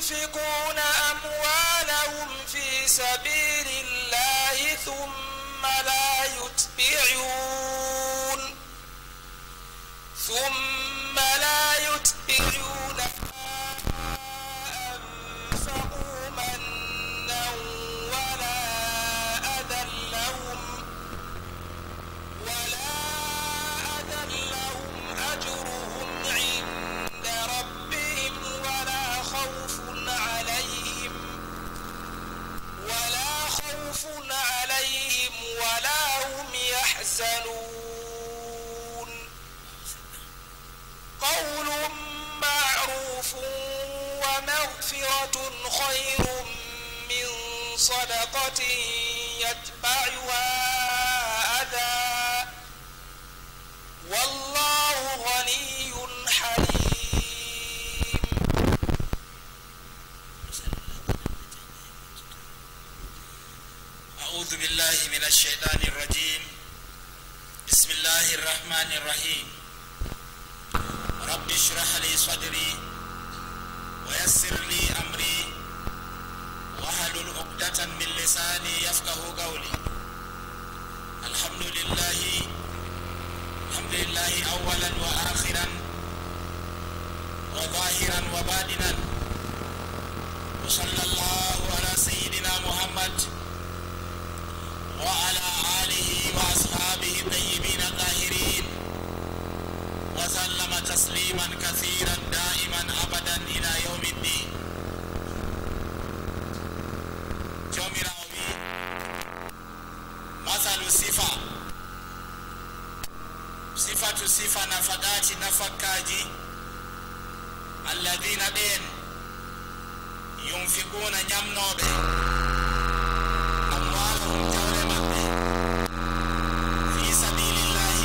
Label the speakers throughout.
Speaker 1: ينفقون أموالهم في سبيل الله ثم لا يتبعون أنفقوا منا ولا أذى لهم أجرهم عند ربهم ولا خوف عليهم ولا هم يحزنون قول معروف ومغفرة خير من صدقة يتبعها أذى والله غني حليم.
Speaker 2: أعوذ بالله من الشيطان الرجيم. بسم الله الرحمن الرحيم. رب اشرح لي صدري ويسر لي أمري واحلل عقدة من لساني يفقه قولي. الحمد لله أولا وآخرا وظاهرا وباطنا، وصلى الله على سيدنا محمد وعلى آله وأصحابه الطيبين الطاهرين وسلم تسليما كثيرا دائما أبدا إلى يوم الدين. مثل صفة نفقات نفقاجي الذين دين ينفقون نمنوبه أموالهم جولة في سبيل الله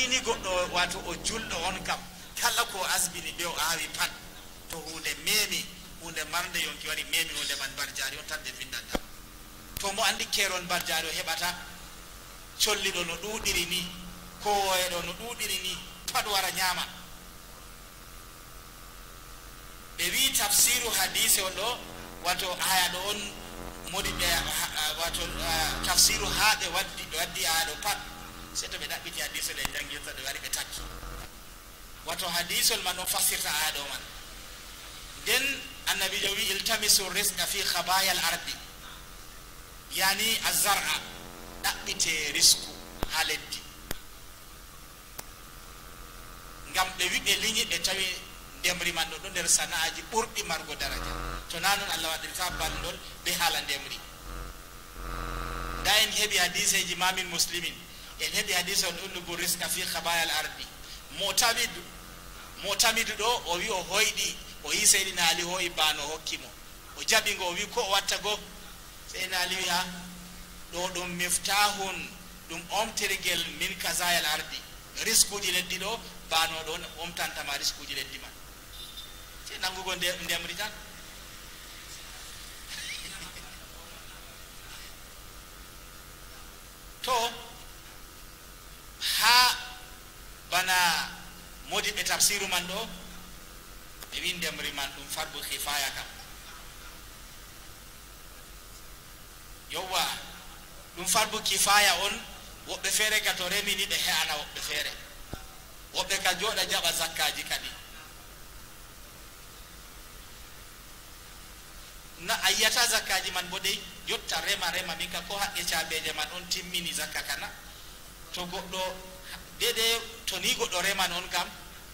Speaker 2: asbini goɗɗo wato o julɗo on kam kala ko asbini ɓe o awi pat to hunde memi hunde marde yonki wari memi hunde man barjari on tan de vindanta to mo andi keron barjari o heɓata colliɗo no ɗuɗiri ni kowoyeɗo no ɗuɗiri ni pat wara ñama ɓe wi tafsiru hadise on ɗo wato aya ɗo on modi ɓe wato tafsiru ha ɓe waddi aya ɗo pat se to ɓe ɗaɓɓiti hadisol e jangirta ɓe wari ɓe takki wato hadisol man on fassirta aya ɗo man nden annabijo wi iltamisu risqa fi khabaya al ardi yani azar'a ɗaɓɓite risku ha leddi ngam ɓe wi ɓe liñi ɓe tawi ndemri man ɗo ɗo nder sana'aji ɓurɗi margo daraja to na noon allah waɗirta ballol ɓe haala ndemri da en heɓi hadiseji mamin muslimin en heɓi hadise on ullugu risqa fi khabaya al ardi motamidu ɗo o wi o hoyɗi o yi seydina ali hoyi bano hokkimo o jaɓingo o wi ko o watta go seydina ali wi ha ɗo ɗum miftahun ɗum omtirgel min kasayal ardi riskuji leddi ɗo banoɗo on omtantama riskuji leddi man te nangugo ndemri tan to ha bana modiɓe tafsiru man ɗo ɓe wi ndemri man ɗum farbu hifaya kam yowwa ɗum farbu kifaya on woɓɓe feere ka to remini ɓe he'ana woɓɓe feere woɓɓe ka jooɗa jaɓa zakkaji kadi na a yiyata zakkaji man bo dey yotta rema min ka ko haqqe caabeje man on timmini zakka kana to goɗɗo dede to ni goɗɗo reman on kam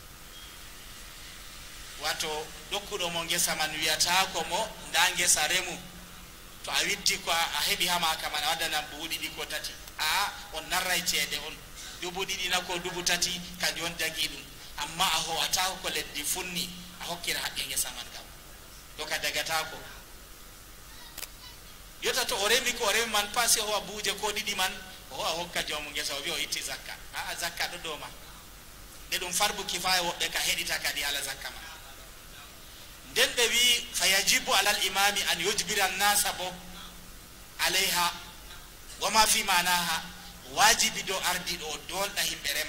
Speaker 2: wato ɗokkuɗo mo ngesa man wiyata ko mo nda ngesa remu to a witti ko a heɓi hamaka man a waddanan buhu ɗiɗi ko tati a on narray ceede on dubu ɗiɗi na ko dubu tati kanjum on jagi ɗum amma a howatako ko leddi funni a hokkira haqqe ngesa man kam ɗo ka dagatako yotta to o remi ko o remi man pas howa buuje ko ɗiɗi man o howa hokka joomu ngesa o wi o itti zakka a zakka ɗo dow ma nde ɗum farbu kifaya woɓɓe ka heɗita kadi ala zakka ma nden ɓe wi fa yajibu alal imami an yujbira nnasa bo alayha wama fi manaha wajibi dow ardiɗo o dolɗa himɓe rema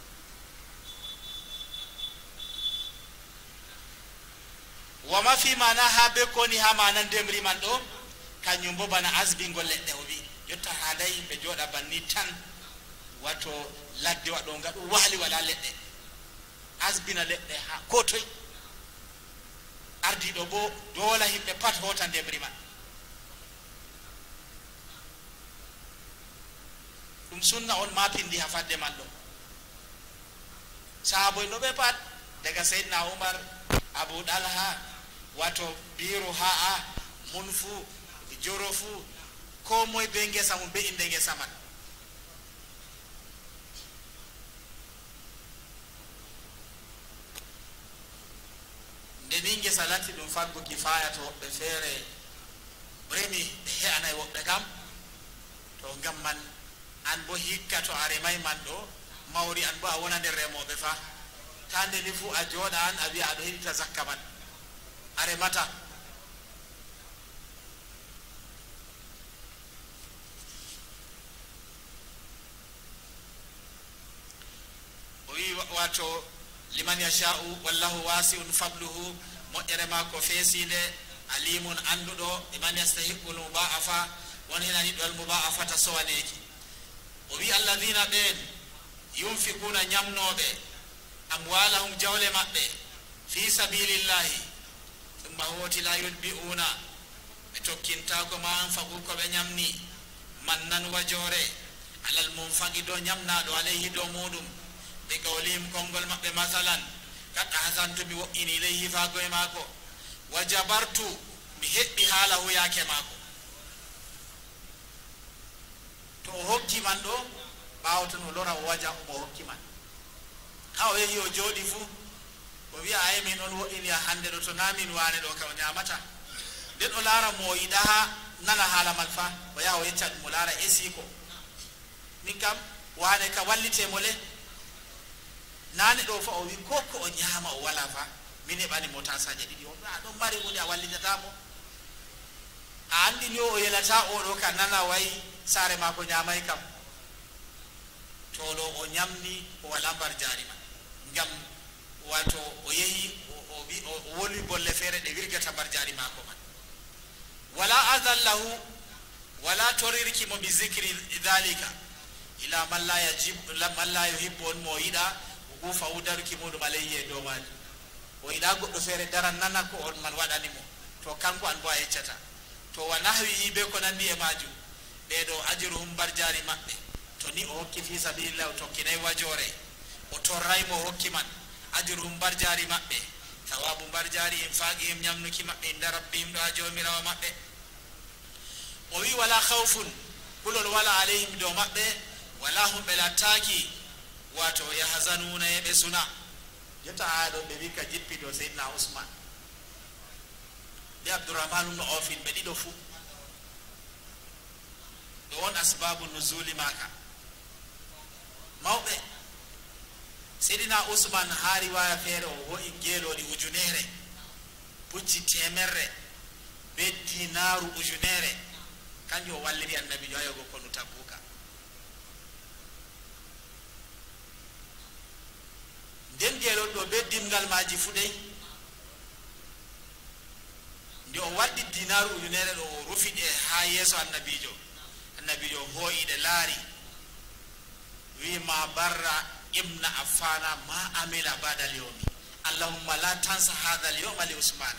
Speaker 2: wama fi manaha be koni ha mana ndemri man ɗo kañum bo bana asbingol leɗɗe o wi yotta haalay yimɓe jooɗa banni tan wato ladde waɗo ngaɗo wahli wala leɗɗe asbina leɗɗe ha ko toye ardiɗo bo doola himɓe pat hota ndemri man ɗum sunna on mapindi ha fadde man ɗo sahaboy no ɓe pat daga seydna oumar abou ɗalha wato biru ha a mun fu joro fu ko moye be ngesa mum be inde ngesa man nde ni ngesa latti ɗum farbu kifaya to woɓɓe feere remi ɓe he'anay woɓɓe kam to ngam man an bo hikka to a remay man ɗo mawri an bo a wona nder remoɓe fa ta ndeni fu a jooɗa an a wiya aɗo heɗita zakka man a remata o wi wato liman yasha'u wallahu wasi'un fadluhu moƴƴere ma ko feeside alimun anduɗo liman yastahiqul muba'afa won henaniɗo al muba'afata sowaneki o wi alladhina ɓen yunfikuna ñamnoɓe amwalahum jawle maɓɓe fi sabilillahi thumma hoti la yutbi'una ɓe tokkintako ma anfagu ko ɓe ñamni mannan wajore alal munfaqi do ñamnaɗo alayhi do muɗum ɓe gawlim konngol maɓɓe masalan kaɗɗa hasantu mi wo'ini ilayhi fagoye maako wa jabartu mi heɓɓi haala huyake maako to o hokki man ɗo ɓaawo to no lora o waja omo hokki man ha o yehi o jooɗi fuu o wiya ayi min on wo'ini a hande ɗo to namin wane ɗo ka o ñamata nden o laara mo o yiɗa ha nana haala man fa o yaha o yecca ɗum o laara esi ko min kam wane ka wallitemo le nane ɗo fa o wi ko o ñaama o wala fa min heɓani mo tasaje ɗiɗi o ɗon mari hunde a wallitatamo a andini o yelata oɗo ka nana wayi saare ma ko ñamay kam to ɗo o ñamni o wala mbar jarima ngam wato o yehi o woli bolle feere ɗe wirgata mbar jari mako man wala adallahu wala torirki mo bi zicri dhalika ila man la yuhibbu on mo yiɗa o gufa o daruki muɗum alayhi e dow maji o yiɗa goɗɗo feere daran nana ko on man waɗanimo to kanko an bo a yeccata to wa nahwi be ko nandi e majum ɓeɗo ajruhum mbar jari maɓɓe to ni o hokki fi sabilillah o tokkinayi wajore o torraymo o hokki man ajruhum mbar jari maɓɓe tawabu mbar jari infaqihim ñamnuki maɓɓe inda rabbihim ɗo ha jomirawo maɓɓe o wi wala khawfun kulol wala alayhim dow maɓɓe wala hum ɓe lattaki wato yahzanuna e ɓe suna jotta ha ɗo ɓe wi ka jippi dow seydna ousmane ɓe abdourahman umno ofin ɓe ɗiɗo fuu ɗo won asbabu nuzuli maka mawɓe seydina ousmane ha riwaya feere o ho'i geeloɗi ujunere pucci temerre be dinaru ujunere kanjum o walliri annabi jo ayogo konu tabbuka nden geelol ɗo be dimgal maji fuɗey nde o waddi dinaru ujunere ɗo o rufiɗe ha yeeso annabijo hooyiɗe laari wi ma barra ibna affana ma amila bada al-yawmi allahumma la tansa hadha al-yawma li usmana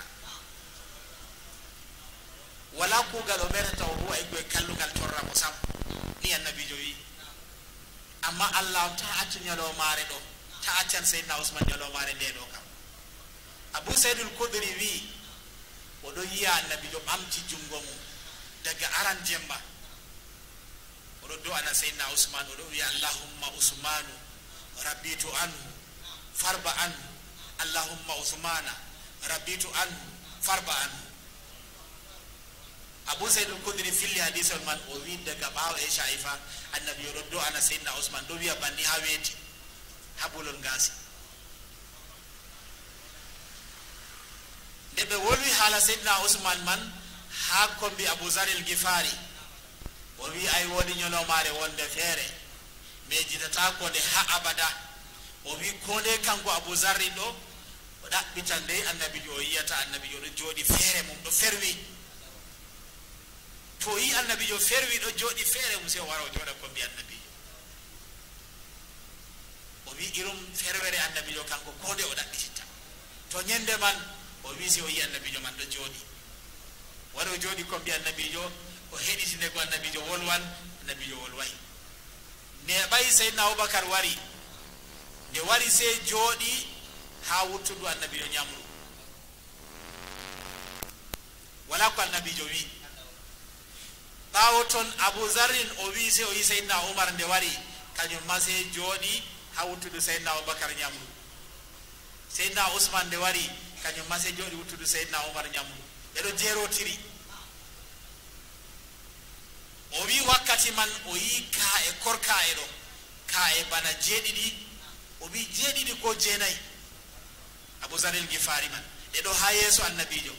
Speaker 2: wala kugal o merata o huwa e koye kallugal torra mo sam ni annabijo wi amma allah ta accu ñalowmaare ɗo ta accan seydna ousmane ñalowmaare nde ɗo kam abou saydul koudri wi oɗo yiya annabijo ɓamti jungo mum daga aran jemma oɗo do ana seydna ousmane oɗo wi allahumma usmanu rabbitu anhu farba anhu allahumma usmana rabbitu anhu farba anhu abou saydul koudri filli hadisol man o wi daga ɓawo e shaifa annabi oɗo do ana seydna ousmane ɗo wiya banni ha weeti haɓolol ngasi nde ɓe wolwi haala seydna ousmane man ha kombi abou zaril gifari o wi ay woni ñolomare wonde feere mais jitata konde ha abada o wi konde kanko abou zarri ɗo o ɗaɓɓitan nde annabijo o yiyata annabijo ɗo jooɗi feere mum ɗo ferwi to yi annabijo ferwi ɗo jooɗi feere mum se o wara o jooɗa kombi annabijo o wi irum ferwere annabijo kanko konde o ɗaɓɓititta to ñande man o wi si o yi annabijo man ɗo jooɗi wara o jooɗi kombi annabijo o heɗitinde ko annabijo wolwan annabijo wolway ne ɓayi seydna aboubacar wari nde wari se jooɗi ha wuttudu annabijo ñamru wala ko annabijo wi ɓawo toon abou zarrin o wi se o yi seydna oumar nde wari kañum ma se jooɗi ha wuttudu seydna aboubacar ñamru seydna ousmane nde wari kañum ma se jooɗi wuttudu seydna oumar ñamru ɓeɗo jeerotiri o wi wakkati man o yi ka e korka e ɗo ka e bana jeeɗiɗi o wi jeeɗiɗi ko jeenayi abou zaril gifari man ɗeɗo ha yeeso annabijo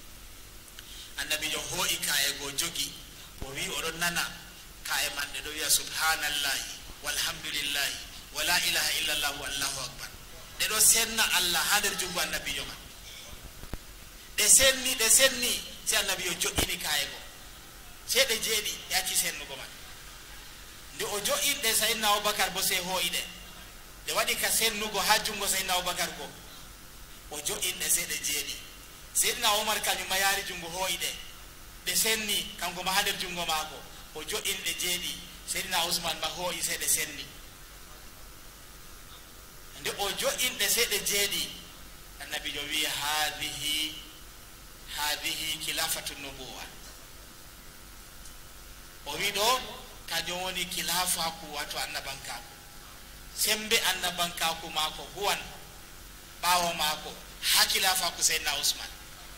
Speaker 2: hoo'i ka e go jogi o wi oɗon nana ka e man ɗeɗo wiya subhanallahi walhamdulillahi wala ilaha illallahu allahu akbar ɗeɗo senna allah ha nder jungo annabijo man ɗe senni si annabijo joƴƴini ka e go seeɗe jeeɗi yacci sennugo man nde o jo'inɗe seydna aboubacar bo se hooyiɗe nde waɗi ka sennugo ha jungo seydna aboubacar go o jo'inɗe seeɗe jeeɗi seydna oumar kañum ma yaari jungo hooyiɗe ɗe senni kanko ma ha nder jungo maako o jo'inɗe jeeɗi seydna ousmane ma hooyi seeɗe senni nde o jo'inɗe seeɗe jeeɗi annabijo wi hadihi khilafatu nubuwa o wi ɗo kañum woni khilafaku wato annabankaku sembe annabankaku maako huwan ɓawo maako ha khilafaku seydna ousmane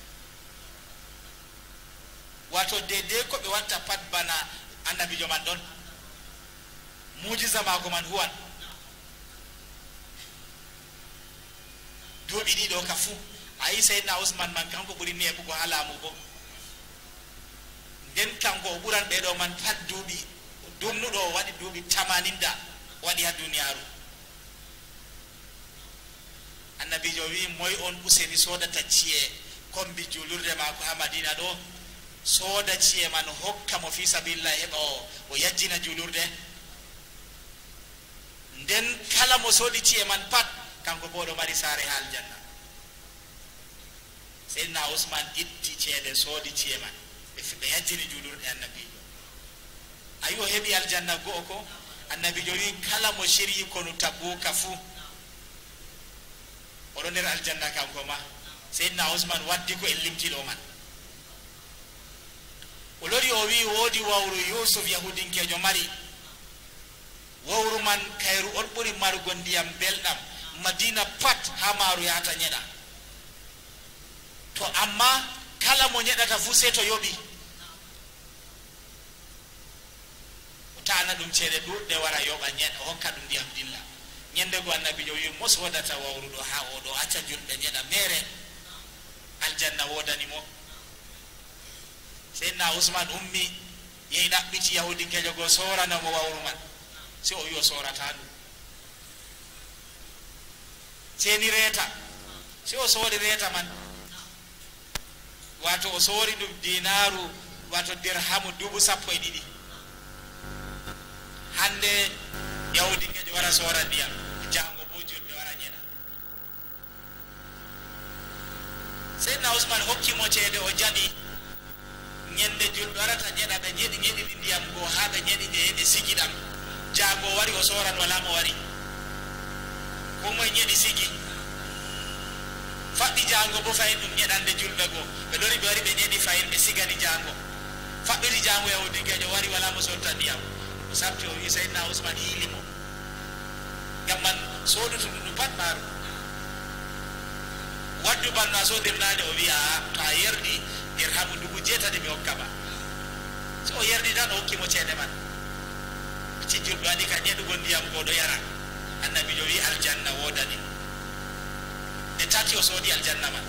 Speaker 2: wato dede ko ɓe watta pat bana annabijo man ɗon mujiza maako man huwan duuɓi ɗiɗo ka fuu ayi seydna ousmane man kanko ɓuri neɓugo ha laamu bo nden kanko o ɓuran ɓeɗo man pat duuɓi dumnuɗo o waɗi duuɓi 80 waɗi ha duniyaru annabijo wi moy on useni sodata ci'e kombi julurde mako ha madina ɗo sooda ci'e man hokka mo fi sabilillah heɓa o yajjina julurde nden kala mo soodi ci'e man pat kanko bo ɗo mari saare ha aljanna seydna ousmane itti ceede soodi ci'e man ɓe yajjini julurde annabijo ayi o heɓi aljanna go'o ko annabijo wi kala mo shiryi konu tabuka fuu oɗo nder aljanna kanko ma seydna ousmane waddi ko en limtiɗo man o lori o wi woodi wawru yusuf yahudinkejo mari wawru man kayru on ɓuri marugo ndiyam belɗam madina pat ha maaru yahata ñeɗa to amma kala mo ñeɗata fuu se to yoɓi o ta'ana ɗum ceede ɗuɗɗe wara yoɓa ñeɗa hokka ɗum ndiyam dilla ñande go annabijo wi mo sodata wawru ɗo ha oɗo acca julɓe ñeɗa mere aljanna wodani mo seydna ousmane ummi yehi ɗaɓɓiti yahudinkejo go soranamo wawru man si o wi o sorata ɗum seni reeta si o soori reeta man wato o soori ɗum dinaru wato dirhamu 12,000 hande yahudinkejo wara sora ndiyam jango bo julɓe wara ñeɗa seydna ousmane hokkimo ceede o jaɓi ñande julɓe warata ñeɗa ɓe ñeɗiɗi ndiyam go ha ɓe ñeɗiɗe ɓe sigi ɗam jango wari o soran wala mo wari ko moye ñeɗi sigi faɓɓi jango bo fayin ɗum ñeɗande julɓe go ɓe lori ɓe wari ɓe ñeɗi fayin ɓe sigani jango faɓɓiri jango yahudinkejo wari wala mo sotta ndiyam o sabti o wi seydna ousmane hiilimo ngam man sodutu ɗum pat maaru waddu banno a sodirnade o wi a to a yerdi dirhamu 6,000 mi hokkama so o yerdi tan o hokkimo ceede man ci julɓe waɗi ka ñeɗugo ndiyam go ɗo yara annabijo wi aljanna wodani nde tati o soodi aljanna man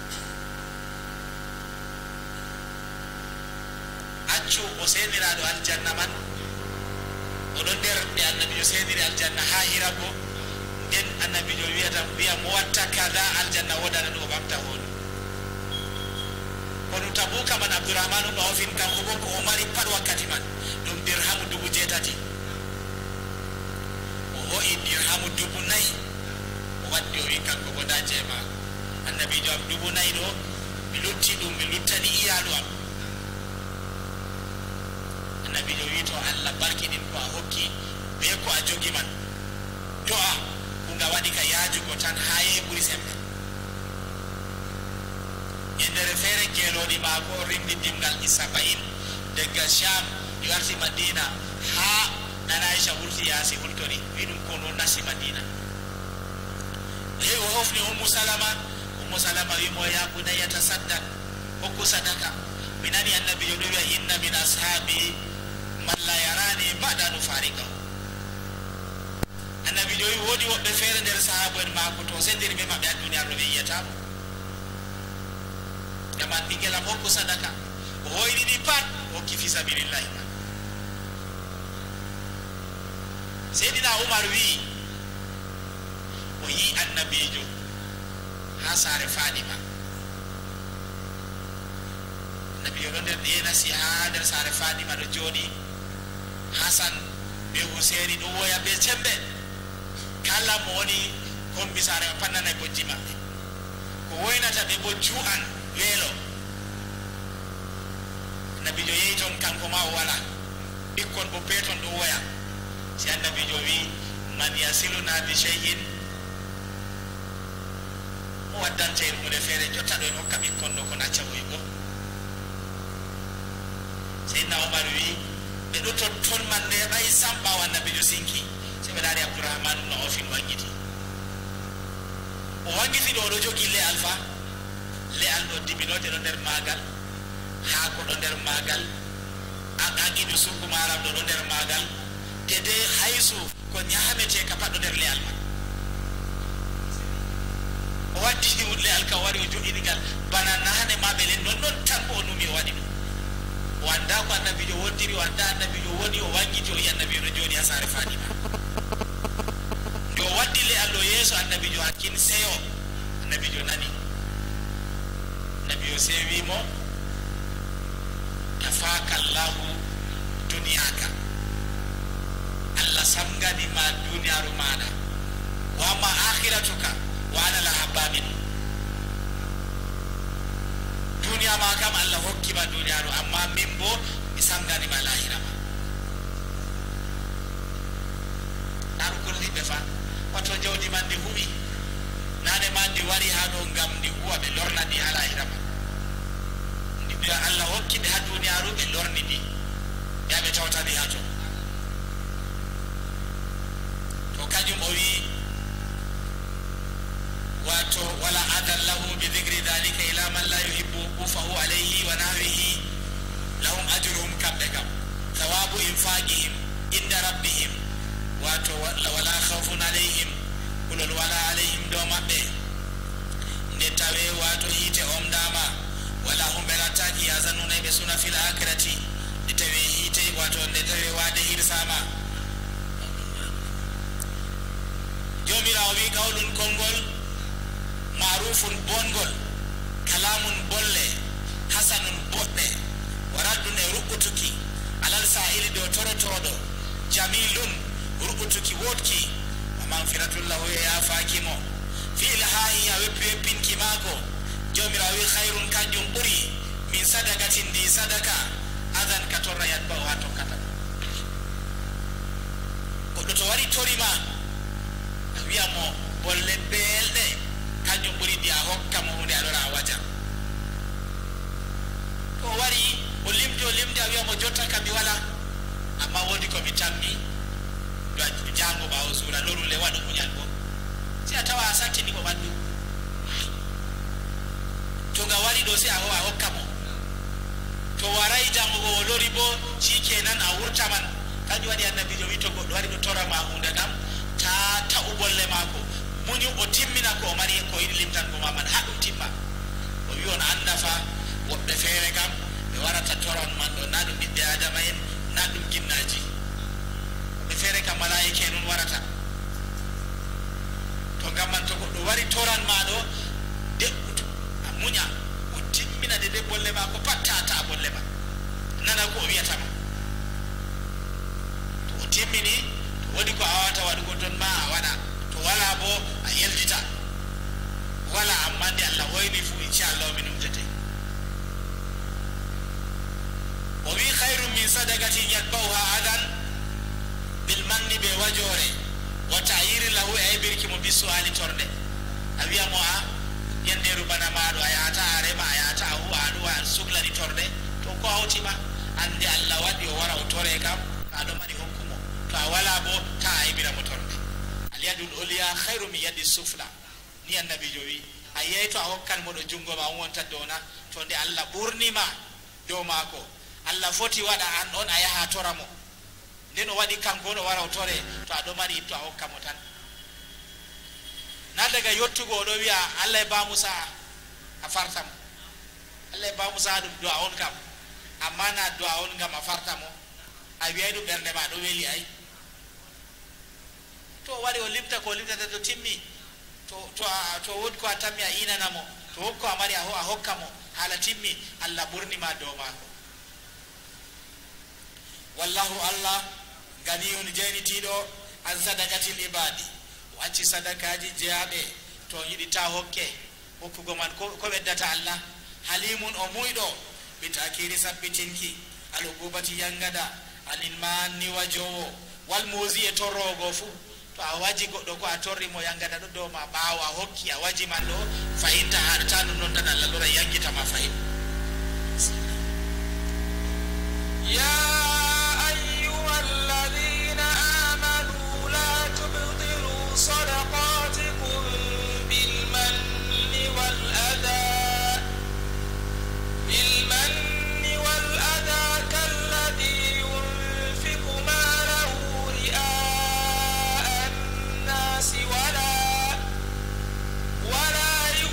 Speaker 2: accu o seniraɗo aljanna man oɗo nder ɓe annabijo seniri aljanna ha hira go nden annabijo wiya mo watta kada aljanna wodana ɗum o ɓamta hoɗum kono tabuka man abdourahmane ɗo ofin kanko bo ko o mari pat wakkati man ɗum dirhamu 6,000 o ho'i dirhamu 4,000 o waddi o wi kanko bo nda jeema annabijo am 4,000 ɗo mi lutti ɗum mi luttani iyalu am annabijo wi to allah barkiɗin ko a hokki be ko a jogi man do'a kunga waɗi ka yaajugo tan ha yehi ɓuri sembe yendere feere keeloɗi maako rimdi dimgal isaba'in degga sham ɗi warti madina ha nana aicha wurti yaasi hultori wi ɗum kono nasi madina yehi o hofni ummu salama wimo ya bunayya tasaddaq hokku sadaka mi nani annabijo ɗo wiya inna min ashabi man la yarani ba'da nufariqahu annabijo wi woodi woɓɓe feere nder sahaba en maako to sendiri ɓe maɓɓe ha duniyaru ɗo ɓe yiyatamo gaman ɓingelam hokku sadaka o hoyɗiɗi pat hokki fi sabilillahi man seydina oumar wi o yi annabijo ha saare fadima annabijo ɗo nder ɗenasi ha nder saare fadima ɗo jooɗi hasan be huseini ɗo woya be cembe kala mo woni kombi saare ma pannanay bojji maɓɓe ko woynata ɓe bo ju'an weelo annabijo yehi toon kanko ma o wala ɓikkon bo peeton ɗo woya si annabijo wi man yasiluna bi cheyin o waddante en hunde feere jotta ɗo en hokka ɓikkon ɗo ko nacca woygo seydna oumar wi ɓe ɗo ton man neɓay sam ɓawo annabijo sinki se ɓe laari abdourahmane no ofin wangiti o wangiti ɗo oɗo jogi le'al fa le'al ɗo dibinoje ɗo nder magal haako ɗo nder magal aqidu suku maram ɗo nder magal tede haysu ko ñaamete ka pat ɗo nder le'al man o waddi wulle alkawari o joɗinigal bana nane maɓe non tan o numi o waɗi ɗum o anda ko annabijo wontiri o anda annabijo woni o wangiti o yi annabijo no joni ha sare Fatima nde o waddi le allo yeeso annabijo hakkin seyo annabijo nani annabijo sewimo kafakallahu duniyaka Allah samgani ma duniyaru maɗa wa ma akhiratuka wa ana laha bamin duniya ma kam Allah hokkima duniyaru amma min bo mi samgani ma lahira ma naru golliɓe fa wato jawdi man ndi huɓi nane ma ndi wari ha ɗo ngam ndi huwa ɓe lorna ndi ha lahira ma ndi mbiya Allah hokkiɓe ha duniyaru ɓe lorni ndi yaɓe tawtani ha to kañum o wi wato wala adan lahu bi dhikri dhalika ila man la yuhibbu ufahu alayhi wa nahwihi lahum ajruhum kamɓe kam thawabu infaqihim inda rabbihim wato wala khawfun alayhim kulol wala alayhim ɗo maɓɓe nde tawe wato hiite omdama wala hum ɓe rattaki yazanuna ɓe suna fil akhirati nde tawe hiite wato nde tawe wade hirsama jomirawo wi qawlun konngol marufun bongol kalamun bolle hasanun boɗɗe waraddun e ruɓɓutuki alal sa'ili dow torotoɗo jamilun ruɓɓutuki wotki wa manfiratullahu e yafakimo fi ilhahi a weppi weppinki maako jomirawo wi hayrun kanjum ɓuri min sadakatin ndi sadaka adan ka torra yatba o ha tokkata goɗɗo to wari torima wiyamo bolle belɗe kanjum ɓuri ndi a hokka mo hunde aɗora a waja to wari o limdi a wiyamo jotta kam mi wala amma wodi komi tammi jango ɓawo suura lorule waɗo muñal bo si a tawa a sattini ko ɓandu to nga wari ɗo si a hokka mo to waray jango o lori bo shikenan a wurtaman kanjum waɗi annabijo wi to goɗɗo wari ɗo torama hunde ɗam ta ta'u bolle mako muñu o timmina ko o mari ko yiɗi limtango ma man ha ɗum timma o wi on anda fa woɓɓe feere kam ɓe warata toran man ɗo na ɗum ɓiɓɓe adama en na ɗum ginnaji woɓɓe feere kam malaika en on warata to ngam man to goɗɗo wari toran ma ɗo deɓɓutu a muña o timmina de bolle ma ko pat ta bolle ma nana ko o wiyatama to o timmini wodi ko awata waɗugo ton ma a waɗa to wala bo a yeldita wala amma nde Allah hoyni fu inchallah min umtete o wi khairum min sadakatin yatba'uha adan bil manni be wajore wa ta'yiri lahu e birki mo bisu ali torde a wiya mo a yenderu bana maɗo a yata a rema a yata a huwa aɗuwa suhlani torde to ko hawtima ande Allah waɗi o wara o tore kam aɗo mari hokkumo to a wala bo ta a yibira mo torde aliyadul oliya khairu min yadi sufla ni annabijo wi a yeyi to a hokkan mo ɗo jungo ma on wonta downa to nde Allah ɓurnima dow maako Allah foti waɗa an on a yaha tora mo nden o waɗi kanko on o wara o tore to aɗo mari to a hokka mo tan na daga yottugo oɗo wiya Allah e ba Musa a farta mo Allah e ba Musa ɗum du'a on kam amma na du'a on ngam a farta mo a wiyay ɗum ɓernde ma ɗo weli ay to wari o limta ko limtata to timmi to wodi ko a tammi a inanamo to hokko a mari a hokka mo haala timmi Allah ɓurnima dow maako wallahu Allah ganiyun jeynitiɗo an sadakatil ibadi o acci sadakaji jeyaɓe to yiɗi ta hokke hokkugo man ko ɓeddata Allah halimun o muyɗo bitakiri sabbitinki al ugubati yangada anil manni wajowo wal musi e torrogo fu to a waji goɗɗo ko a torri mo yangata ɗo dow ma ɓawo a hokki a waji man ɗo fayinta haɗata ɗum noon tan Allah lora yangitama fayin
Speaker 1: يا أيها الذين آمنوا لا تبطلوا صدقاتكم بالمن والأذى كالذي ينفق ماله رئاء الناس ولا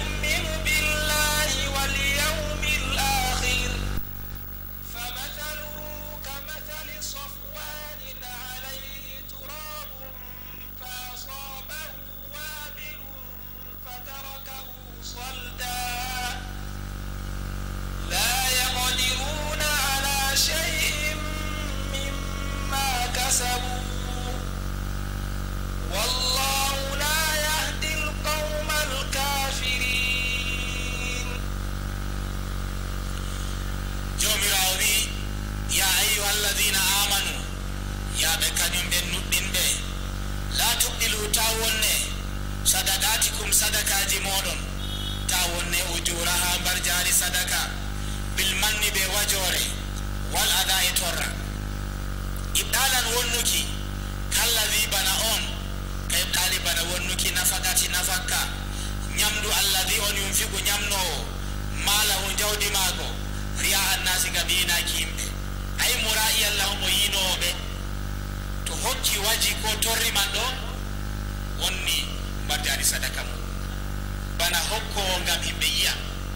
Speaker 2: sadaqatikum sadakaji moɗon ta wonne ujuraha mbar jari sadaka bil manni be wajore wal ada e torra ibdalan wonnuki kallazi bana on ka ibdali bana wonnuki nafaqati nafakka nyamdu alladhi on yunfiqu nyamnowo malahu jawdi mago riya annasi gabina kimbe ay murai allah mo yinobe to hokki waji ko torri man do wonni mbarjari sadaka mo bana hokko ngam himbe yiya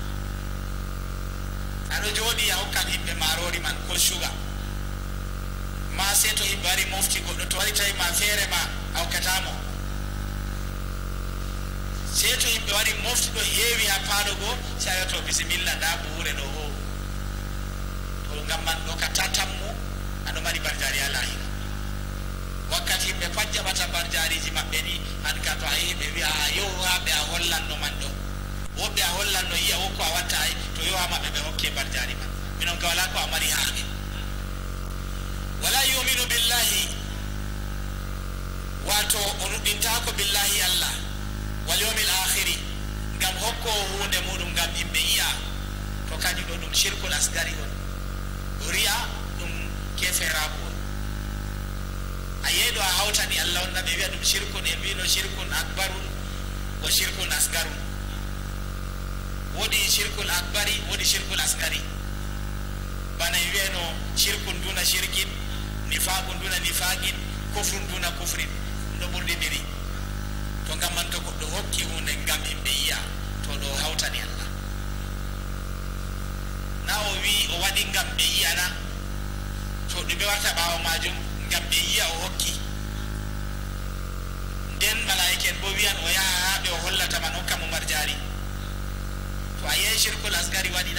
Speaker 2: ado jodi ya hokkan himbe marori man ko sugar ma seto hibari mofti goddo to wari tay ma fere ma awkatamo seto himbe wari mofti do heewi ha paado go saya to bismillah da buure do ho to ngam man do ka tatammu ado mari barjari alahi wakkati be pajja bata barjari ji mabbe ni an ka to ayi be wi a yo ha be a hollanno man do wo be a hollanno yiya wo ko a watta ay to yo ha mabbe be hokke barjari man minon ka wala ko amari haage wala yu'minu billahi wato onudinta ko billahi allah wal yawmil akhir ngam hokko hunde mudum ngam yimbe yiya to kanyu do dum shirkul asgari on riya dum kefera ko ayedo a hawtani allah on nabe wi'a dum shirkun e bino shirkun akbarun wa shirkun asgarun wodi shirkul akbari wodi shirkul asgari bana wi'eno shirkun duna shirkin nifaqun duna nifaqin kufrun duna kufrin do burdi diri to ngam man to goddo hokki hunde ngam himbe yiya to do hawtani allah na o wi o wadi ngam be yiya na to dum be warta bawo majum ngam be yiya o hokki den malaiken bo wiyan o yaha be o hollata man hokka mo marjari to aye shirkul asgari wadina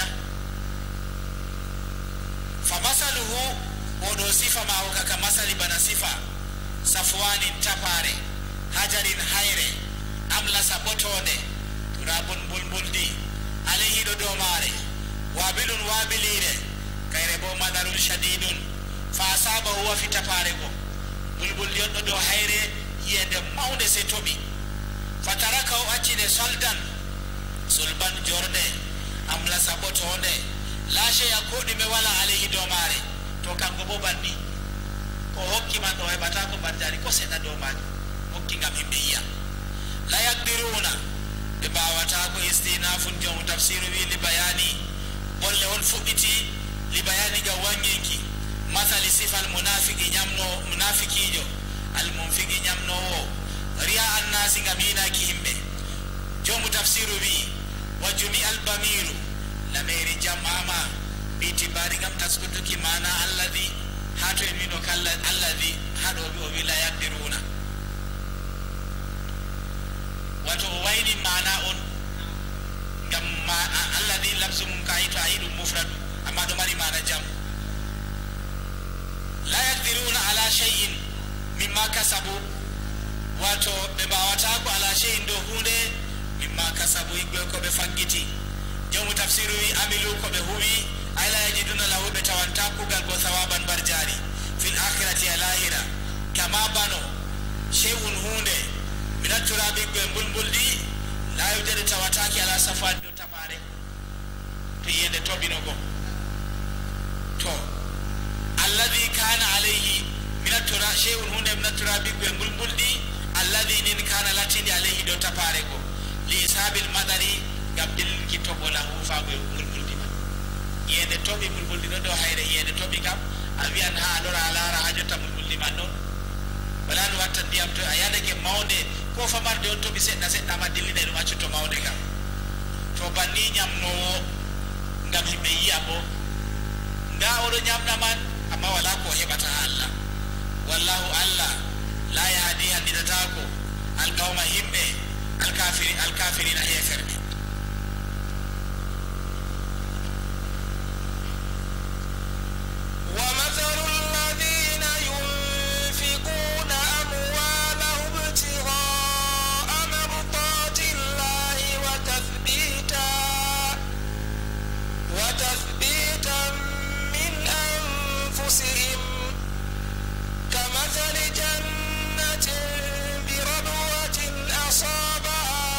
Speaker 2: fa masaluhu odo sifa ma o kaka masali bana sifa safwanin tapare hajarin hayre amla sabotonde turabun bulbuldi alayhi do mare wabilun wabilire kayre bo madarul shadidun fa asaba huwa fi tapare go bulbul yoddo do hayre yende mawnde se tobi fataraka o accide soldan sulban jorde amla sabotonde la shay'a kodi me wala alayhi do mare to kango bo banni ko hokki man do e bata ko barjari ko seda do mari hokki ngam himbe yiya la yakdiruna be bawata ko istinafun jamu tafsiru wi li bayani bolle on fudditi li bayani ga wangenki mathali sifal munafiqi nyamno munafiqijo al munfiqi nyamno wo riya annasi ngabina ki himbe jamu tafsiru wi wa jumi al bamiru la meri jamama biti bari gam taskutuki mana alladhi hato emino kala alladhi hado bi o wila yakdiruna wato wayni mana on gam alladhi lafzum kaito aidu mufrad amma do mari mana jam la yakdiruna ala shay'in mimma kasabu wato be bawata ko ala shay'in do hunde mimma kasabu igbe ko be fangiti jamu tafsiru amilu ko be huwi ayla yajiduna lahu betawanta kugal bo thawaban barjari fil akhirati alahira kama bano shay'un hunde minaturabi be bulbuldi la yujadu tawataki ala safad do tapare to yende tobino go to alladhi kana alayhi minatura shay'un hunde minaturabi be bulbuldi alladhi nin kana latini alayhi do tapare go li isabil madari gabdil kitobola hufa go bulbuldi yende tobi bulbuldi do hayre yende tobi kam avian ha dora alara hajota bulbuldi man don wala no watta diam to ayade ke mawde ko famarde on tobi sedda sedda ma dillide dum accu to mawde kam to banni nyamno ngam himbe yiya bo nda o do nyamna man amma wala ko hebata Allah wallahu Allah la yahdi hadidata ko al qawma himbe al kafirina heferde
Speaker 1: ومثل الذين ينفقون أموالهم ابتغاء مرضات الله وتثبيتا من أنفسهم كمثل جنة بربوة أصابها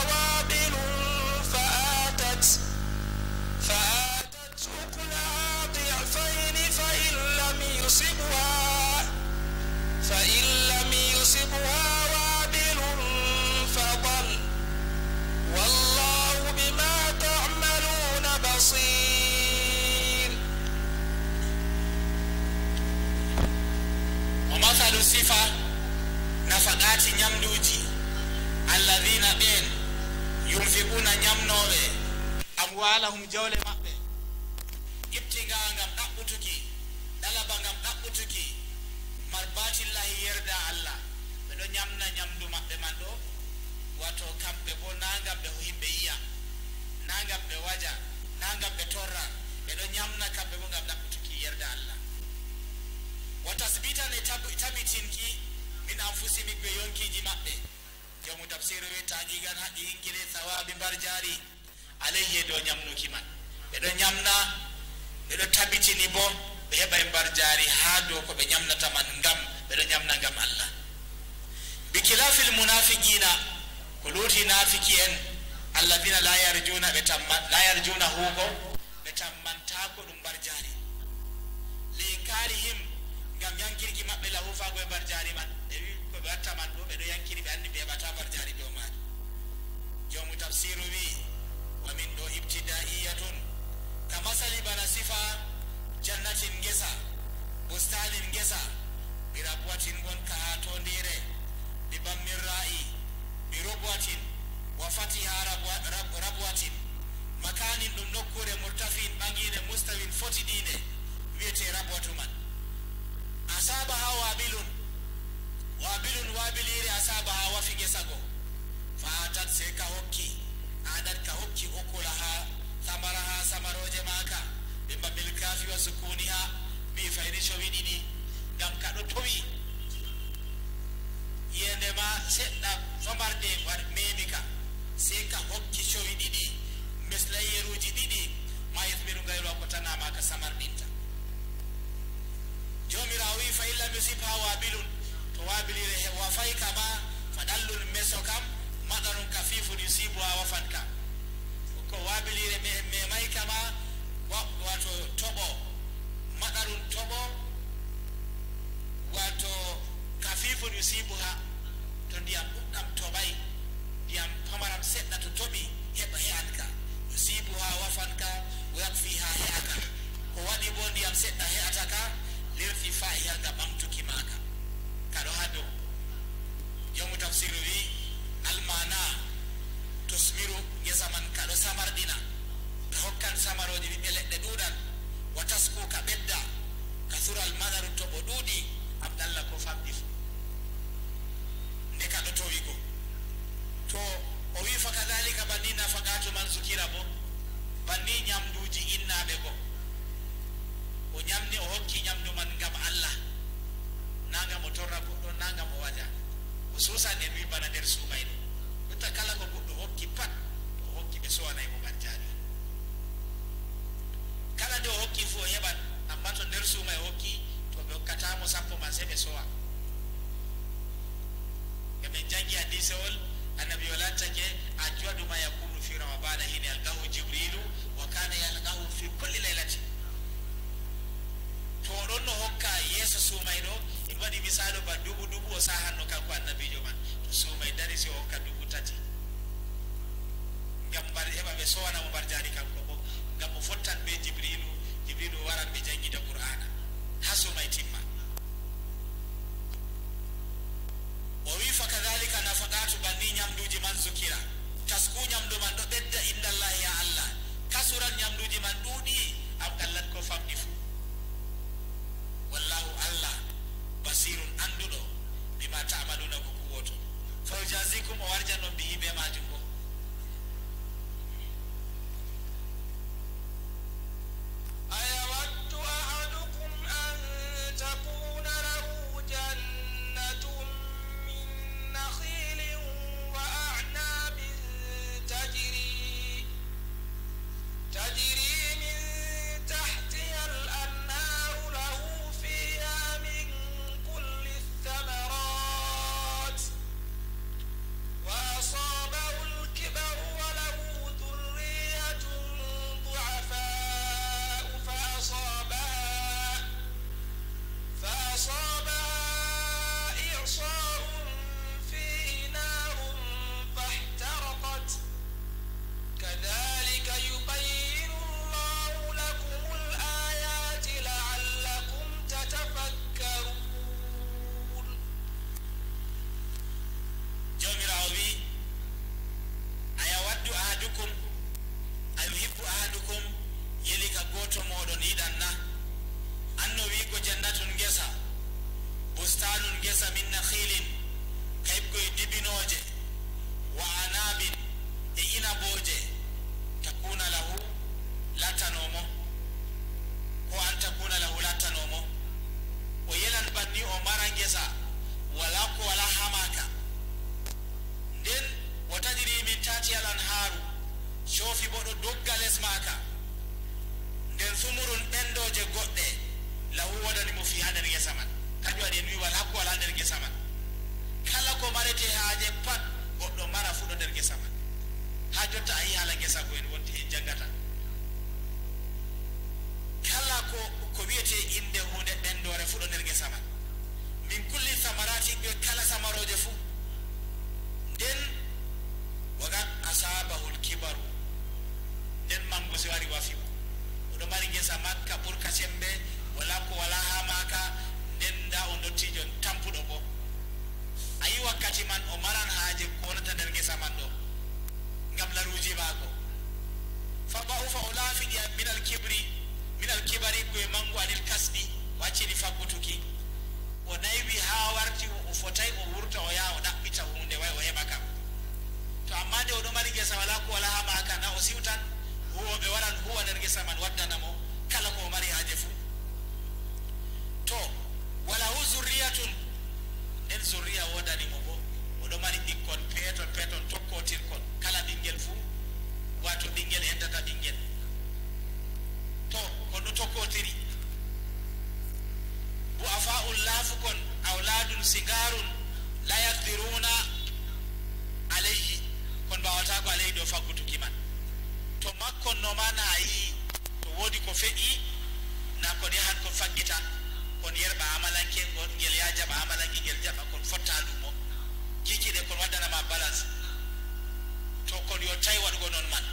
Speaker 2: sifa nafaqati ñamduji alladhina ben yunfiquna ñamnoɓe amwalahum jawle maɓɓe ibtiga ngam ɗaɓɓutuki ɗalaba ngam ɗaɓɓutuki marbatillahi yerda Allah ɓeɗo ñamna ñamdu maɓɓe man ɗo wato kamɓe bo nangam ɓe himɓe yiya nangam ɓe waja nangam ɓe torra ɓeɗo ñamna kamɓe bo ngam ɗaɓɓutuki yerda Allah wa tasbitan e tabitinki min anfusimi ɓe yonkiji maɓɓe jomu tafsir wi taƴigan haqqi hinkile sawabi mbar jari alayhi do ñamnuki man ɓeɗo ñamna ɓeɗo tabitini bo ɓe heɓa e mbar jari ha dow ko ɓe ñamnata man ngam ɓeɗo ñamna ngam Allah bi khilafil munafiqina ko luti nafiki en alladina la yarjuna hugo ɓe tammantako ɗum mbar jari li karihim ngam yankirki maɓɓe lahu fago e mbar jari man ɓe wi ko ɓe watta man ɗo ɓeɗo yankiri ɓe anndi ɓe heɓata mbar jari dow maɗi jomu tafsiru wi wa min ɗo ibtidaiyatun ka masali bana sifa jannatin ngesa bustanin ngesa bi rabwatin gon ka ha to ndire bi bammin ra'i bi robwatin wa fatiha rabwatin makanin ɗum nokkure murtafin ɓangide mustawin fotiɗine wiyete rabwatu man asaba ha wabilun wabilire asaba ha wafi gesa go fa atat se ka hokki adat ka hokki okula ha samara ha samaroje maka ɓe mbabil kafi wa sukuniha bi fayri cowi ɗiɗi ngam kaɗo towi yendema seɗɗa famarde memi ka se ka hokki cowi ɗiɗi misla yeruji ɗiɗi ma yethmiru gayro ko tanama ka samarɗinta jomirawo wi fa illa misib ha wabilun to wabilire wa fay kama fadallul meso kam maɗanum kafifun yusibu ha wafan ka ko wabilire me may kama wato toɓo maɗarum toɓo wato kafifun yusibu ha to ndiyam ɗuɗɗam toɓay ndiyam pamaram seɗɗa to toɓi heɓa he'an ka yusibu ha wafan ka yakfi ha he'aka ko waɗi bo ndiyam seɗɗa he'ata ka lirti fa'iha ga ɓamtuki maka kaɗo ha dow jomu tafsiru wi almana tusmiru ngesa man kaɗo samarɗina ka hokkan samaroje ɓiɓɓe leɗɗe ɗuɗan wa tasku ka ɓedda ka sural madaru to ɓo ɗuuɗi abdallah ko famɗi fu nde kaɗo towi go to o wi fa kadalika banni nafaqatu man sukira bo banni ñamduji innaɓe go o ñamni o hokki ñamdu man ngam Allah nangam o torra goɗɗo nangam o waja o suusan en wi bana nder suumayɗo jotta kala ko goɗɗo hokki pat o hokki ɓe sowanaymo ngan jaari kala nde o hokki fu o heɓan amma to nder suuma e hokki to ɓe hokkatamo sappo man se ɓe sowa eɓen jangi hadisewol annabi o lattake ajwaduma yakunu fi ramadana hine algahu jibrilu wa kana yalgahu fi kulli laylati to ɗon no hokka yeeso suumayɗo en waɗi misalo ba dubu o sahanno kanko annabijo man to suumay dari si o hokka dubu tati ngam mbar heɓa ɓe sowanamo mbar jaari kanko bo ngam o fottan ɓe jibrilu waran ɓe jangguida qur'ana ha suumay timma o wi fa kadhalika nafaqatu banni ñamduji man zukira tasku ñamdu man ɗo ɓedda indallahi ya Allah kasuran ñamduji man ɗuuɗi am ɗallat ko famɗi fu wallahu Allah basirun anduɗo bima ta'maluna ko kuwoto fa jazikum o warjan non bihi be majum bo
Speaker 1: ayawaddu ahadukum an takuna lahu jannatun min nakhilin wa a'nabin tajri min tahtiha al
Speaker 2: tati al-anharu shofi boɗo dogga les maka nden sumurun ɓendoje goɗɗe lahu waɗanimo fi ha nder gesa man kanjum waɗi en wi wala hakku wala nder gesa man kala ko marete haaje pat goɗɗo mara fuɗo nder gesa man ha jotta a yi haala gesa ko en wonti en jangata kala ko wiyete inde hunde ɓendore fuɗo nder gesa man min kulli samarati ɓe kala samaroje fuu nden wagat asabahul kibaru nden mango si wari wafiwo oɗo mari gesa makka ɓurka sembe wala ko wala ha maka nden nda o dottijo tampuɗo bo a yi wakkati man o maran haaje ko wonata nder gesa man ɗo ngam laruji maako fa ba'ufa o laafiɗi minal kibari koye mango anil kasɗi waccini faggutuki o naywi ha warti o fotay o wurta o yaha o ɗaɓɓita hunde way o heɓa kam to amma nde oɗo mari gesa wala ko wala ha maka na o siwtan huwoɓe waran huwa nder gesa man waddanamo kala ko o mari haaje fuu to wala hu zurriyatun nden zurriya wodanimo bo oɗo mari ɓikkon peeton tokkotirkon kala ɓinguel fuu wato ɓinguel endata ɓinguel to kono tokkotiri bo afa'ul laafukon awladun sigarun la yaqdiruna alayhi kon mbawata ko alayhi ɗo faggutuki man to makkon no ma na yi to wodi ko feƴi na kon yahan kon faggita kon yerɓa amalanke gon ngel ya jaɓa amalanke ngel jaɓa kon fotta lumo kikiɗe kon waddanama balance to kon yo tawi waɗugo noon man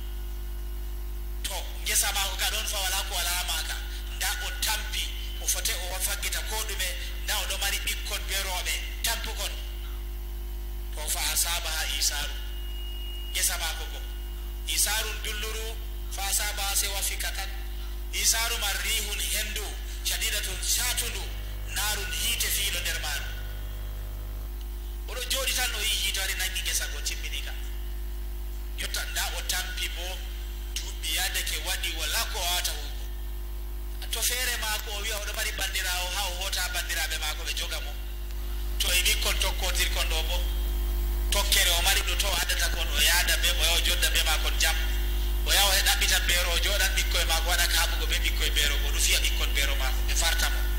Speaker 2: to gesa mako ka ɗon fa wala ko wala maka nda o tampi o fote o faggita ko ɗume nda oɗo mari ɓikkon be rooɓe tampukon to fa asabaha isaru gesa mako go isarun dulluru fa asabaha se wafika tan isaru man rihun hendu shadidatun shatundu narun hiite fiilo nder maru oɗo jooɗi tan o yi hiito wari nangi gesa go timmini ka yotta nda o tampi bo duuɓi yadake waɗi wala ko wawata hugo to feere maako o wiya oɗo mari bandirawo ha o hoota bandiraɓe maako ɓe joga mo to e ɓikkon tokkotirkon ɗo bo tokkere o mari ɗo to addata kon o yaada be o yaha o jodda be makon jam o yaha o ɗaɓɓita beero o joɗan ɓikkoye maako waɗa kaaɓugo be ɓikkoye beero go ɗo fiya ɓikkon beero maako ɓe farta mo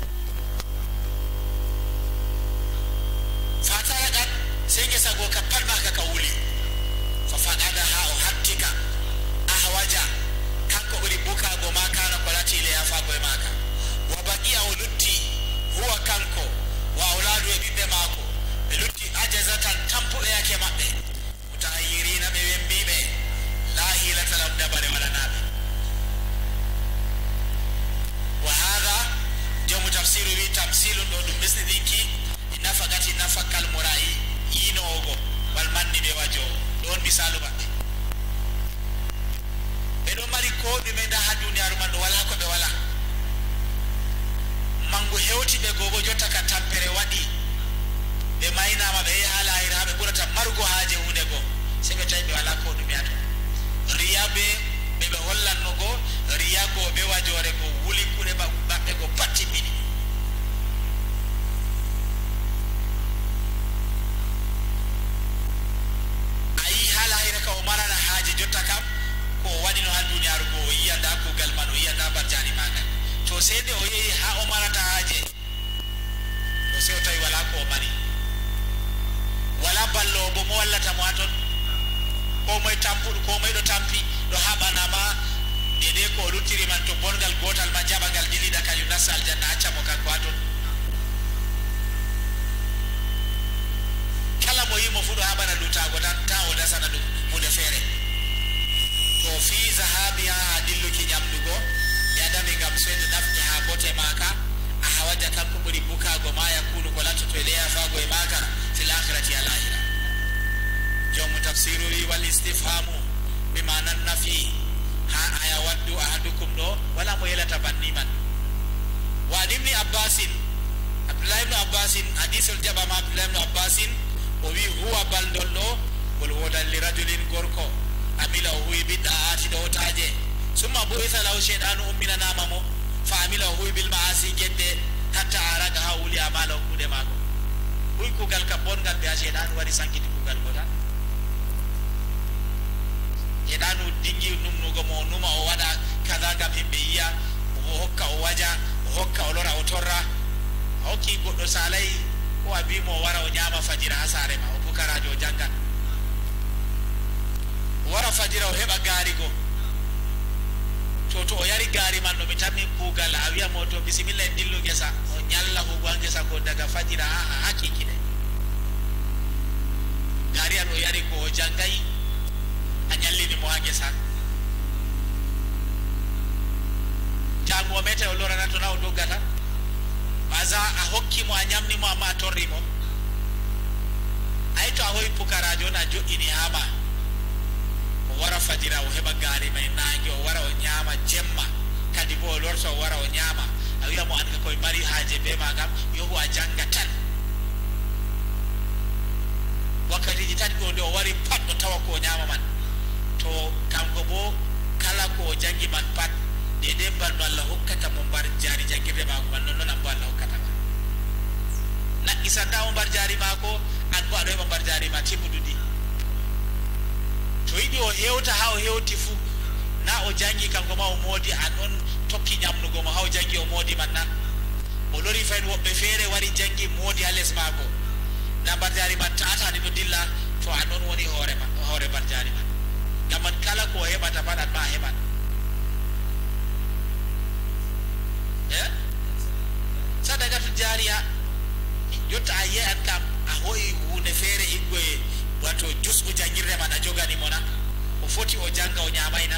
Speaker 2: fataya ɗan sey gesa go ka pat maka ka wuli fa faɗaɗa ha o hattika ahwaja kanko ɓuri bukago ma kana ko lati le yafago e maka wa baqiya o lutti huwa kanko wa auladu e ɓiɓɓe maako ɓe lutti ajazatan tampuɓe yake maɓɓe mutahayirina ɓe wembiɓe la hilata lam dabare walanaɓe wa hada jomu tafsiru wi tamsilum ɗo ɗum ɓesɗiɗinki nafagati nafakal morayi yinowogo wal manni ɓe wajo ɗon misalu maɓɓe ɓeɗo mari ko ɗume nda ha duniyaru man ɗo wala ko ɓe wala mangu hewti ɓe gogo jotta ka tampere waɗi ɓe maynama ɓe yehi ha lahira ha ɓe ɓurata marugo haaje hunde go se ɓe tawi ɓe wala ko ɗume ato riya be ɓeɓe hollanno go riya go ɓe wajore go wuli kuɗe maɓɓe go pat timmini ayi ha lahira ka o marana haaje jotta kam ko waɗino ha duniyaru go o yiya nda kugal man o yiya nda barjani magal to sey nde o yehi ha o marata haaje to se o tawi wala ko o mari wala ballowo bo mo wallata mo ha ton ko moye tampuɗo ko moye ɗo tampi ɗo haɓanama dede ko o luttiri man to bongal gotal ma jaɓagal diliɗa kañum nasta aljanna accamo kanko ha ton kala mo yimo fu ɗo haɓana lutago tan ta o dasana ɗum hunde feere to fi zahabiha ha dilluki ñamdugo mi adami gam soyde nafde ha bote maka a hawaja kanko ɓuri bukago ma yakunu ko lattoto e leyafago e maka fil akhirati al ahira jomu tafsiru wi wal istifhamu bima nan nafi ha aya waddu ahadukum ɗo wala mo yelata banni man wa ibni abbasin abdullah ibn abbasin hadithul jabama abdullah ibn abbasin o wi huwa baldol ɗo ngol wodan li rajulin gorko amila o huwi ɓiɗɗa aatiɗo otaje summa bu'itha lahu shaytanu umminanama mo fa amila o huwi bil ma'asi gedde hatta araga ha wuli amala o kuuɗe maako huy kugal ka bongal ɓe a shaytanu wari sankiti kugal go tan hanu dingi numnugo mo numa o waɗa kaza gam himɓe yiya o hokka o waja o hokka o lora o torra a hokki goɗɗo salay ko a bimo o wara o ñama fajira ha sare ma o pukarajo o jangan o wara fajira o heɓa gaari go to o yari gaari man no mi tammi kuugal a wiya mo to bisimilla en dillu gesa o ñalla hugo ha gesa go daga fajira ha hakikine gaari an o yari ko o jangayi a ñallini mo ha gesa jango o mete o lorana to na o doggata baza a hokki mo a ñamni mo amma a torri mo ay to a hoyi pukarajo na joƴini hama o wara fajira o heɓa gaari may nangue o wara o ñaama jemma kadi bo o lorta o wara o ñaama a wiya mo anka koye mari haaje be ma kam yohu a janga tan wakkatiji tati ɗo nde o wari pat o tawa ko o ñaama man to kanko bo kala ko o jangi man pat dede mbalno Allah hokkata mo mbar jaari jangirde mako man non ambo Allah hokkata ma naqqisanta mo mbar jaari mako an bo aɗo heɓa mbar jaari ma timmuɗuɗi to yiɗi o hewta ha o hewti fuu na o jangi kanko ma o moodi an on tokki ñamnugo mo ha o jangi o moodi man na o lori fayin woɓɓe feere wari jangi moodi ha less maako na mbar jaari man tatani ɗo dilla to an on woni hoore mbar jaari man ngam man kala ko o heɓata pat an ma a heɓan sadagatu jariya jotta a yiya an kam a hoyi hunde feere iggoye wato jusɓu jangirde man a jogani mona o foti o janga o ñamayna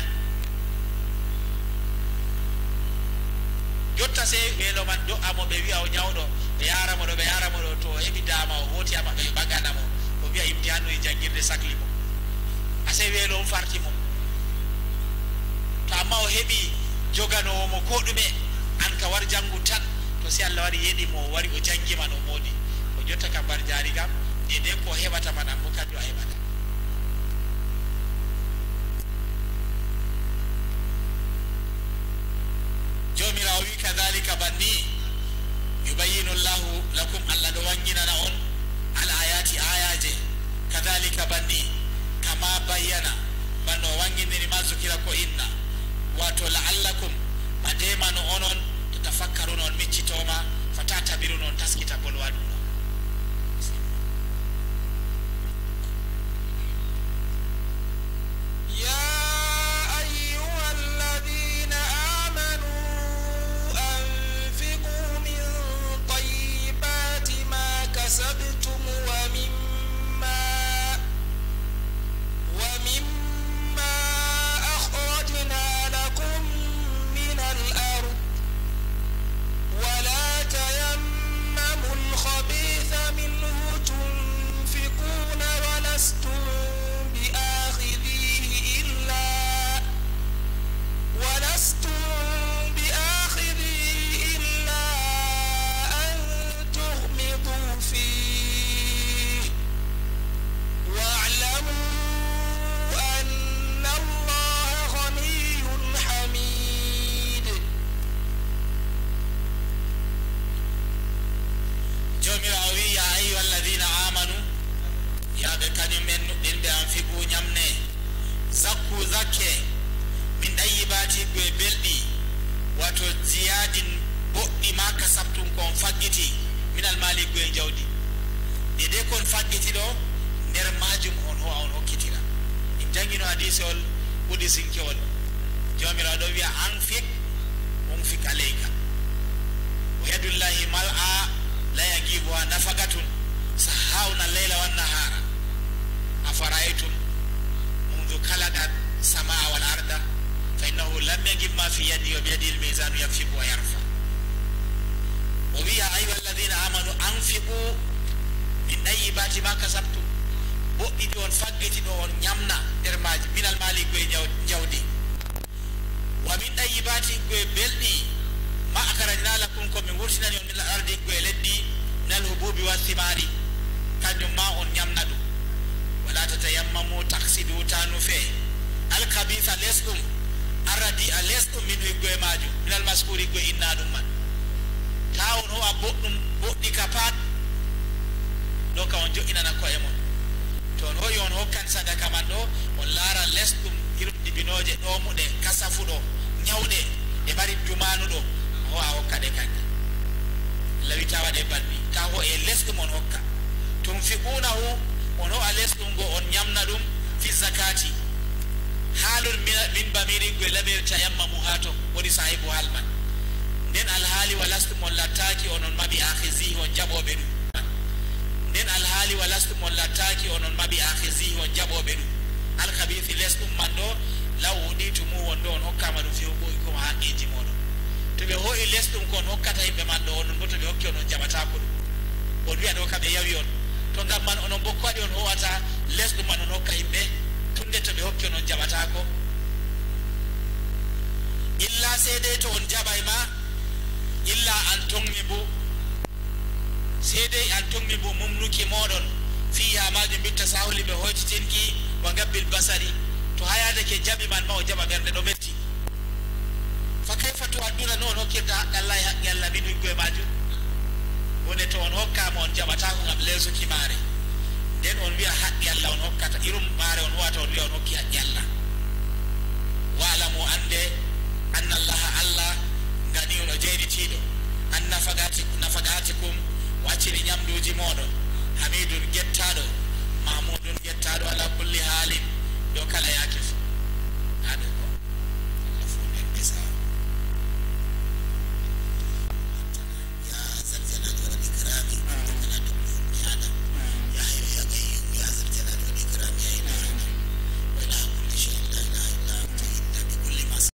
Speaker 2: jotta se weelo man do'amo ɓe wiya o ñawɗo ɓe yaramo ɗo ɓe yaramo ɗo to o heɓi dama o hoti ama ɓe ɓaganamo o wiya imtihanu e jangirde sahli mo ase weelo on farti mo to amma o heɓi joganowo mo ko ɗume an ka war jangu tan to si Allah wari yeɗi mo wari o jangi man o moodi o jotta kam mbar jaari kam dede ko heɓata man an bo kanjum a heɓata jomirawo wi kadhalika banni yubayyinu llahu lakum Allah ɗo wanginana on al ayati ayaje kadhalika banni kama bayyana banno o wanginiri ma zukira ko inna wato la'allakum ma ndemano onon to tafakkaru non miccitoma fata tabiru non taskita bolwa ɗum non ñawɗe ɗomuɗe kasafuɗo ñawɗe e mari dumanuɗo ho a hokka ɗe kanke lawi tawa ɗe banni ta ho e lesɗum on hokka tunfiqunahu on ho a lesɗum go on ñamna ɗum fi zakati haalun min bamiri go lamirta yammamu ha to woni sahibu halman nden alhaali walastum on lattaki onon maɓi akhisihi on jaɓoɓe ɗum nden alhaali walastum on lattaki onon maɓi akhisihi on jaɓoɓe ɗum alkabithi lesɗum man ɗo law wuɗitumu won ɗo on hokkama ɗum fi huɓoyi ko haqqiji moɗon to ɓe hoyi lesɗum ko on hokkata yimɓe man ɗo onon bo to ɓe hokki onon jaɓatako ɗum on wiya ɗo kamɓe yawi on to ngam man onon bo ko waɗi on howata lesɗum man on hokka yimɓe tunde to ɓe hokki onon jaɓatako illa seede to on jaɓay ma illa an tongmibu seede an tongmibu mumnuki moɗon fiha majum bitta sahuli ɓe hoytitinki wa gabbil basari to hayadake jaɓi man ma o jaɓa ɓerde ɗo metti fa kayfa to adduna no on hokkirta haqqe allah e haqqe allah min wiggo e majum woni to on hokkama on jaɓatako gam leesuki maare nden on wiya haqqe allah on hokkata irum maare on wata on wiya on hokki haqqe allah wa'lamu ande anna allaha allah ganiyun o jeynitiɗo an nafagatikum waccini ñamduji moɗon hamidun gettaɗo mahmudun gettaɗo ala kulli haalin dow kala yaake fu